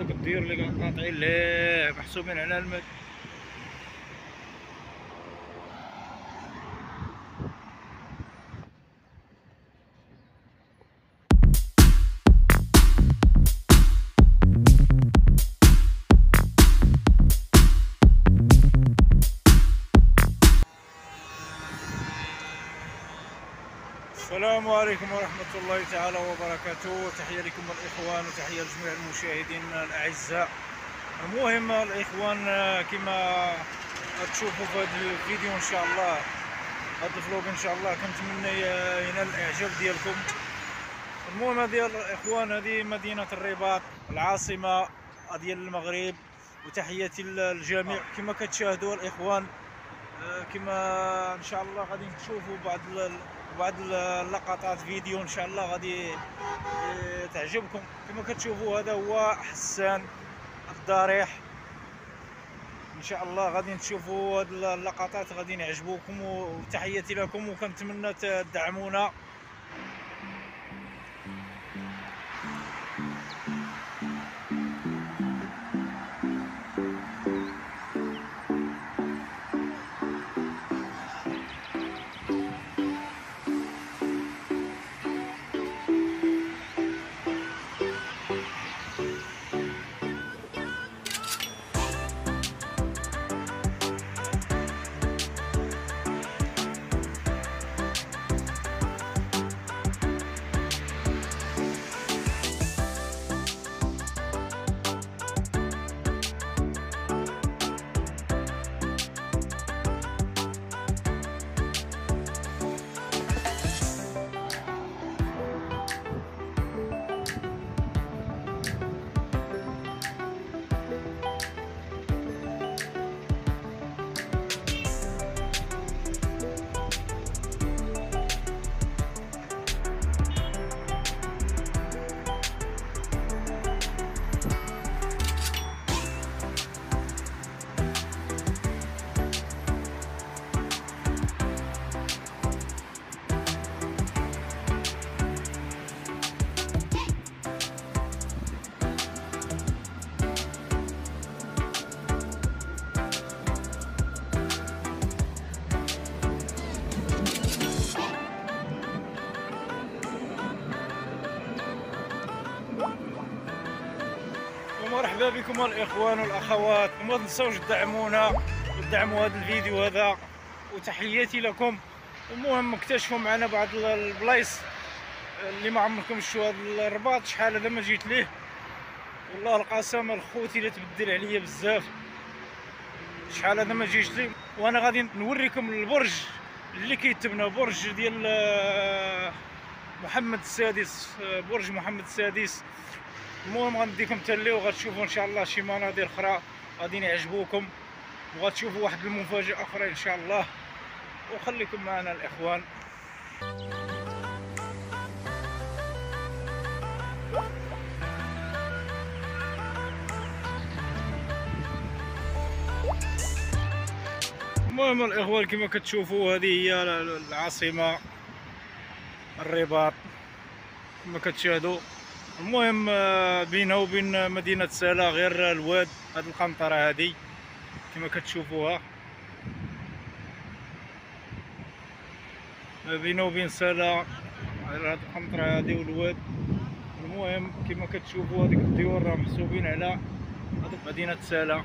هذوك الديور اللي قاطعين ليه محسوبين على المد. السلام عليكم ورحمة الله تعالى وبركاته. تحية لكم الإخوان وتحية لجميع المشاهدين الأعزاء. المهم الإخوان كما تشوفوا في هذا الفيديو إن شاء الله، هذا الفلوق إن شاء الله كنتمنى ينال الإعجاب ديالكم. المهم هذه الإخوان، هذه مدينة الرباط العاصمة ديال المغرب، وتحياتي للجميع. كما كتشاهدوا الإخوان، كما إن شاء الله غادي تشوفوا بعض اللقطات فيديو ان شاء الله غادي تعجبكم. كما كتشوفوا هذا هو حسان الضريح. ان شاء الله غادي تشوفوا هاد اللقطات غادي يعجبوكم، وتحياتي لكم وكنتمنى تدعمونا. ومرحبا بكم الاخوان والاخوات، وما تنساوش تدعمونا وتدعموا هذا الفيديو هذا، وتحياتي لكم. المهم اكتشفوا معنا بعض البلايص اللي ما عمركم شفتوا. هذا الرباط شحال هذا ما جيت ليه، والله القسم الخوتي لا تبدل عليا بزاف، شحال هذا ما جيت ليه. وانا غادي نوريكم البرج اللي كيتبنى، برج ديال محمد السادس، برج محمد السادس. المهم غنديكم تالي وغتشوفوا ان شاء الله شي مناظر اخرى غادي يعجبوكم، وغتشوفوا واحد المفاجاه اخرى ان شاء الله. وخليكم معنا الاخوان. المهم الاخوان كما كتشوفوا هذه هي العاصمه الرباط كما كتشاهدوا. المهم بينها وبين مدينة سالا غير الواد، هاد القنطرة هادي كما كتشوفوها، بينها وبين سالا غير هاد القنطرة هادي والواد. المهم كما كتشوفوا هاديك الديور راه محسوبين على هاديك مدينة سالا.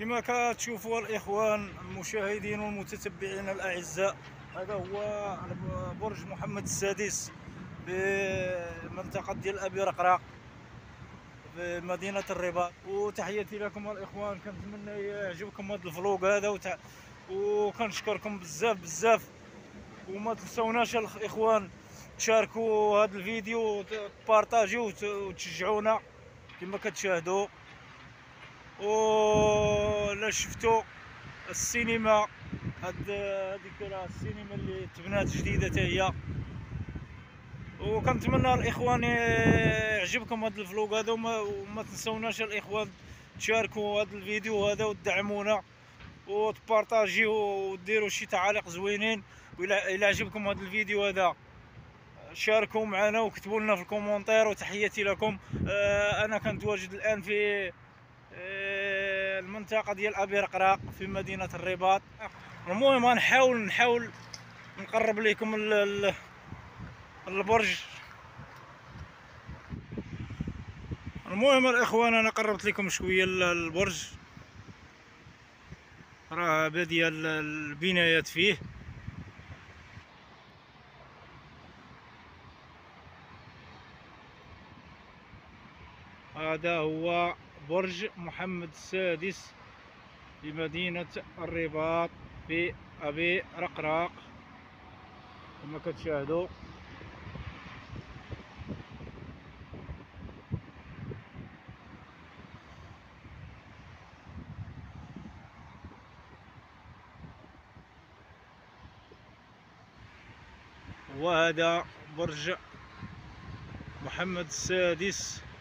كما كتشوفوا الاخوان المشاهدين والمتتبعين الاعزاء، هذا هو برج محمد السادس بمنطقه ديال ابي رقراق في مدينه الرباط. وتحياتي لكم الاخوان، كنتمنى يعجبكم هذا الفلوق هذا وكنشكركم بزاف بزاف. وما تنسوناش الاخوان تشاركوا هذا الفيديو، تبارطاجيو وتشجعونا كما كتشاهدوا. ولا شفتوا السينما هذيك السينما اللي تبنات جديده حتى هي. وكنتمنى الاخوان يعجبكم هذا الفلوق هذا، وما تنسوناش الاخوان تشاركوا هذا الفيديو هذا وتدعمونا وتبارطاجيو وديروا شي تعاليق زوينين. والى عجبكم هذا الفيديو هذا شاركوا معنا وكتبوا لنا في الكومونتير. وتحياتي لكم. انا كنتواجد الان في المنطقه ديال ابي رقراق في مدينه الرباط. المهم نحاول نقرب لكم البرج. المهم الاخوان انا قربت لكم شويه البرج، راه باديه البنايات فيه. هذا هو برج محمد السادس في مدينة الرباط في أبي رقراق كما كتشاهدوا. وهذا برج محمد السادس